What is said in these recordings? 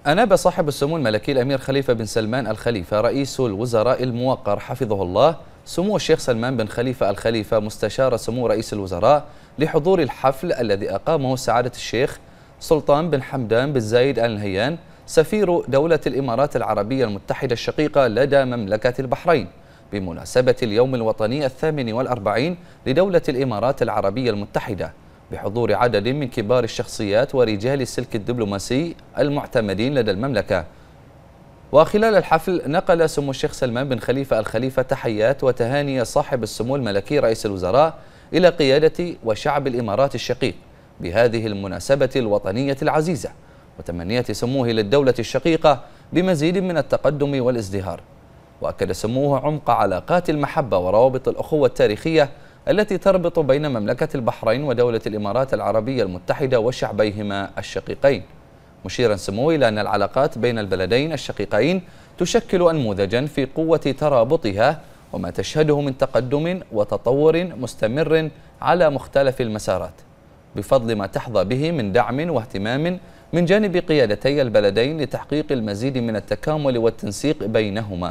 أناب صاحب السمو الملكي الأمير خليفة بن سلمان الخليفة رئيس الوزراء الموقر حفظه الله سمو الشيخ سلمان بن خليفة الخليفة مستشار سمو رئيس الوزراء لحضور الحفل الذي أقامه سعادة الشيخ سلطان بن حمدان بن زايد آل نهيان سفير دولة الإمارات العربية المتحدة الشقيقة لدى مملكة البحرين بمناسبة اليوم الوطني 48 لدولة الإمارات العربية المتحدة، بحضور عدد من كبار الشخصيات ورجال السلك الدبلوماسي المعتمدين لدى المملكة. وخلال الحفل نقل سمو الشيخ سلمان بن خليفة الخليفة تحيات وتهاني صاحب السمو الملكي رئيس الوزراء إلى قيادة وشعب الإمارات الشقيق بهذه المناسبة الوطنية العزيزة، وتمنية سموه للدولة الشقيقة بمزيد من التقدم والازدهار. وأكد سموه عمق علاقات المحبة وروابط الأخوة التاريخية التي تربط بين مملكة البحرين ودولة الإمارات العربية المتحدة وشعبيهما الشقيقين، مشيرا سموه إلى أن العلاقات بين البلدين الشقيقين تشكل أنموذجا في قوة ترابطها وما تشهده من تقدم وتطور مستمر على مختلف المسارات، بفضل ما تحظى به من دعم واهتمام من جانب قيادتي البلدين لتحقيق المزيد من التكامل والتنسيق بينهما.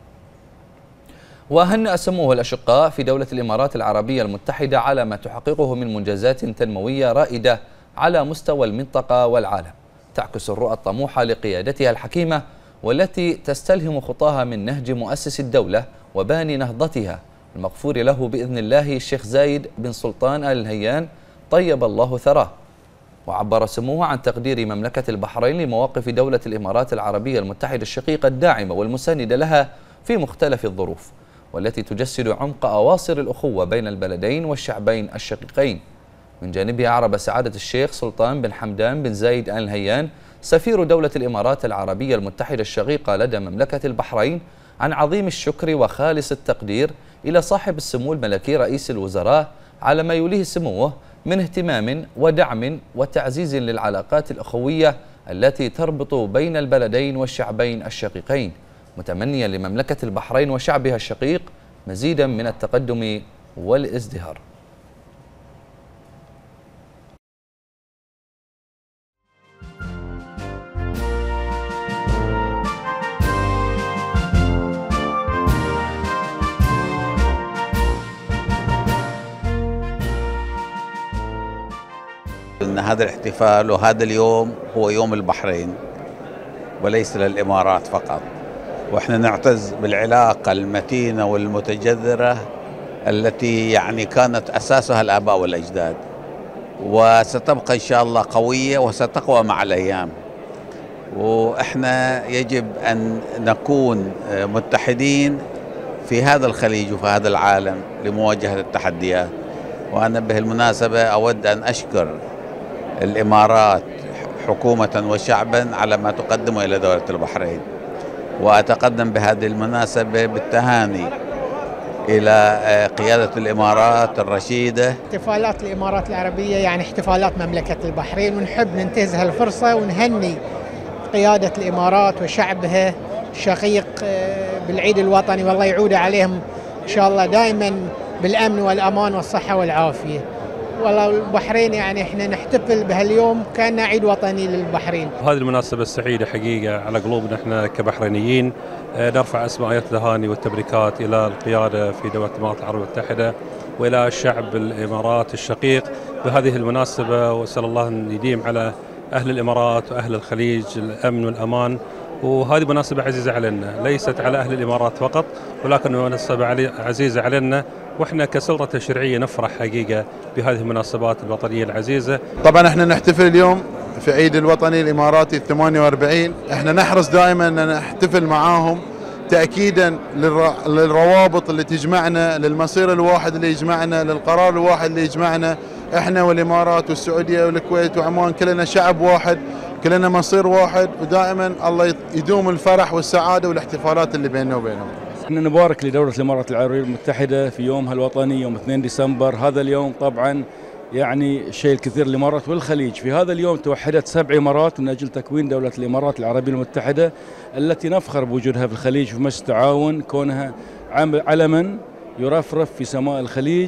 وهنأ سموه الأشقاء في دولة الإمارات العربية المتحدة على ما تحققه من منجزات تنموية رائدة على مستوى المنطقة والعالم، تعكس الرؤى الطموحة لقيادتها الحكيمة والتي تستلهم خطاها من نهج مؤسس الدولة وباني نهضتها المغفور له بإذن الله الشيخ زايد بن سلطان آل نهيان طيب الله ثراه. وعبر سموه عن تقدير مملكة البحرين لمواقف دولة الإمارات العربية المتحدة الشقيقة الداعمة والمساندة لها في مختلف الظروف، والتي تجسد عمق أواصر الأخوة بين البلدين والشعبين الشقيقين. من جانبها أعرب سعادة الشيخ سلطان بن حمدان بن زايد آل نهيان سفير دولة الإمارات العربية المتحدة الشقيقة لدى مملكة البحرين عن عظيم الشكر وخالص التقدير إلى صاحب السمو الملكي رئيس الوزراء على ما يوليه سموه من اهتمام ودعم وتعزيز للعلاقات الأخوية التي تربط بين البلدين والشعبين الشقيقين، متمنيا لمملكة البحرين وشعبها الشقيق مزيدا من التقدم والازدهار. أن هذا الاحتفال وهذا اليوم هو يوم البحرين وليس للإمارات فقط، وإحنا نعتز بالعلاقة المتينة والمتجذرة التي كانت أساسها الآباء والأجداد، وستبقى إن شاء الله قوية وستقوى مع الأيام. وإحنا يجب أن نكون متحدين في هذا الخليج وفي هذا العالم لمواجهة التحديات. وأنا بهالمناسبة أود أن أشكر الإمارات حكومة وشعبا على ما تقدمه إلى دولة البحرين، وأتقدم بهذه المناسبة بالتهاني إلى قيادة الإمارات الرشيدة. احتفالات الإمارات العربية احتفالات مملكة البحرين، ونحب ننتهز هالفرصة ونهني قيادة الإمارات وشعبها الشقيق بالعيد الوطني، والله يعود عليهم إن شاء الله دائما بالأمن والأمان والصحة والعافية. والله البحرين احنا نحتفل بهاليوم كأنه عيد وطني للبحرين. هذه المناسبة السعيدة حقيقة على قلوبنا احنا كبحرينيين، نرفع اسماء التهاني والتبريكات إلى القيادة في دولة الإمارات العربية المتحدة وإلى شعب الإمارات الشقيق بهذه المناسبة، وأسأل الله أن يديم على أهل الإمارات وأهل الخليج الأمن والأمان. وهذه مناسبة عزيزة علينا، ليست على أهل الإمارات فقط ولكن مناسبة عزيزة علينا، وإحنا كسلطة تشريعية نفرح حقيقة بهذه المناسبات الوطنية العزيزة. طبعا احنا نحتفل اليوم في عيد الوطني الإماراتي 48، احنا نحرص دائما أن نحتفل معاهم تأكيدا للروابط اللي تجمعنا، للمصير الواحد اللي يجمعنا، للقرار الواحد اللي يجمعنا، احنا والإمارات والسعودية والكويت وعمان كلنا شعب واحد، كلنا مصير واحد، ودائما الله يدوم الفرح والسعادة والاحتفالات اللي بيننا وبينهم. احنا نبارك لدولة الإمارات العربية المتحدة في يومها الوطني يوم 2 ديسمبر. هذا اليوم طبعا شيء الكثير للإمارات والخليج. في هذا اليوم توحدت 7 إمارات من أجل تكوين دولة الإمارات العربية المتحدة التي نفخر بوجودها في الخليج في مجلس التعاون، كونها علما يرفرف في سماء الخليج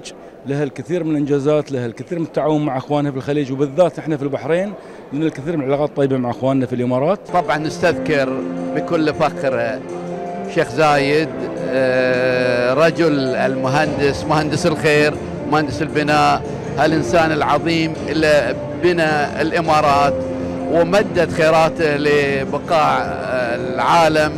لها الكثير من الانجازات، لها الكثير من التعاون مع اخوانها في الخليج، وبالذات احنا في البحرين لنا الكثير من العلاقات الطيبه مع اخواننا في الامارات. طبعا نستذكر بكل فخر شيخ زايد، رجل المهندس، مهندس الخير، مهندس البناء، هالإنسان العظيم اللي بنى الإمارات ومدد خيراته لبقاع العالم،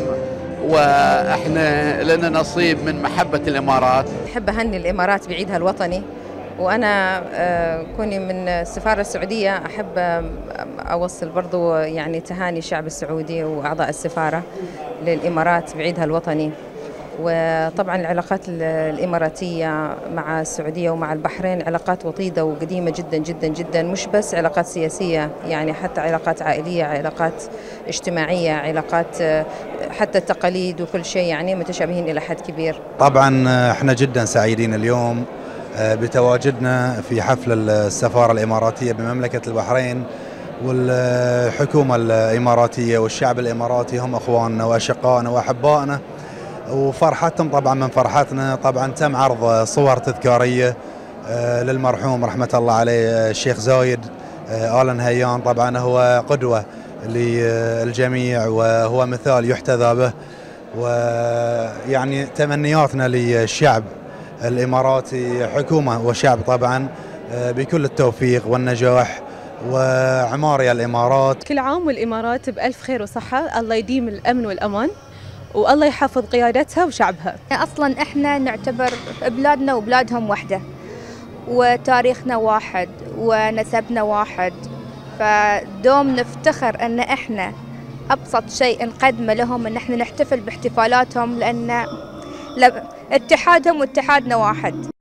وإحنا لنا نصيب من محبة الإمارات. أحب أهني الإمارات بعيدها الوطني، وأنا كوني من السفارة السعودية أحب أوصل برضو يعني تهاني الشعب السعودي وأعضاء السفارة للإمارات بعيدها الوطني. وطبعا العلاقات الإماراتية مع السعودية ومع البحرين علاقات وطيدة وقديمة جدا جدا جدا، مش بس علاقات سياسية، يعني حتى علاقات عائلية، علاقات اجتماعية، علاقات حتى التقاليد وكل شيء، يعني متشابهين إلى حد كبير. طبعا احنا جدا سعيدين اليوم بتواجدنا في حفل السفارة الإماراتية بمملكة البحرين، والحكومة الإماراتية والشعب الإماراتي هم أخواننا وأشقائنا وأحبائنا، وفرحتهم طبعا من فرحتنا. طبعا تم عرض صور تذكارية للمرحوم رحمة الله عليه الشيخ زايد آل نهيان. طبعا هو قدوة للجميع وهو مثال يحتذى به، ويعني تمنياتنا للشعب الإماراتي حكومة وشعب طبعا بكل التوفيق والنجاح وعمار الإمارات. كل عام والإمارات بألف خير وصحة، الله يديم الأمن والأمان والله يحفظ قيادتها وشعبها. أصلا إحنا نعتبر بلادنا وبلادهم واحدة، وتاريخنا واحد ونسبنا واحد، فدوم نفتخر أن إحنا أبسط شيء نقدمه لهم أن إحنا نحتفل باحتفالاتهم، لأن اتحادهم واتحادنا واحد.